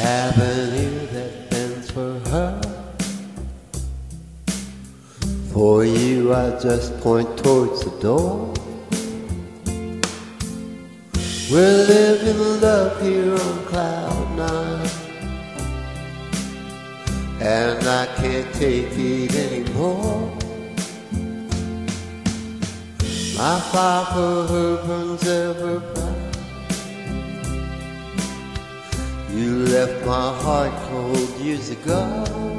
avenue that bends for her. For you I just point towards the door. We're living love here on cloud nine, and I can't take it anymore. My fire for her burns ever bright. You left my heart cold years ago.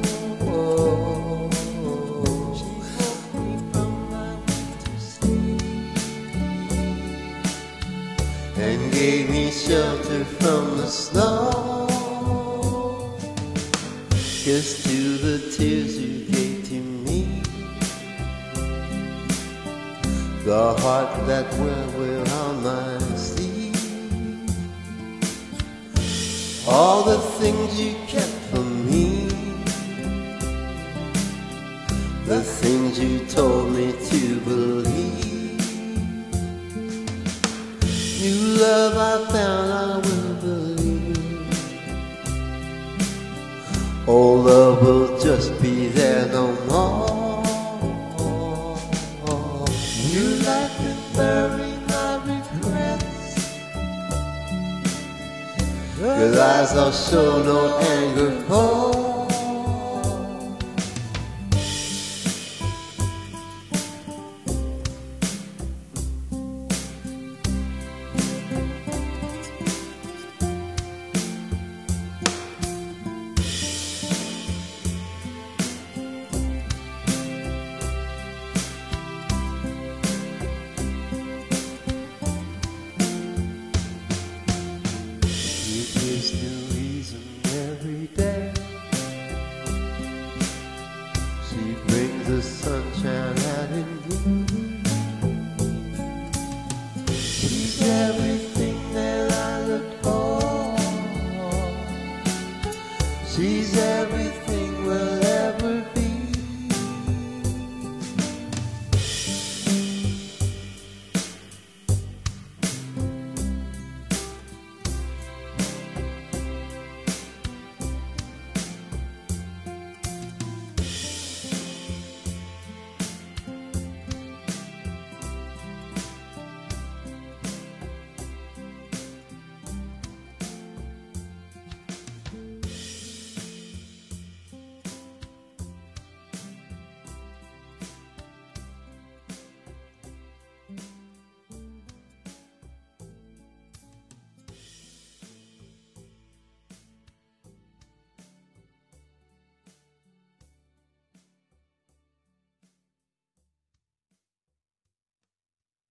She woke me from my winter sleep and gave me shelter from the snow. Here's to the tears you gave to me, the heart that wear on my sleeve. All the things you kept from me, the things you told me to believe. New love I found I will believe. Old love will just be there no more. New life can bury my regrets. Your eyes will show no anger for. Gives new reason every day. She brings the sunshine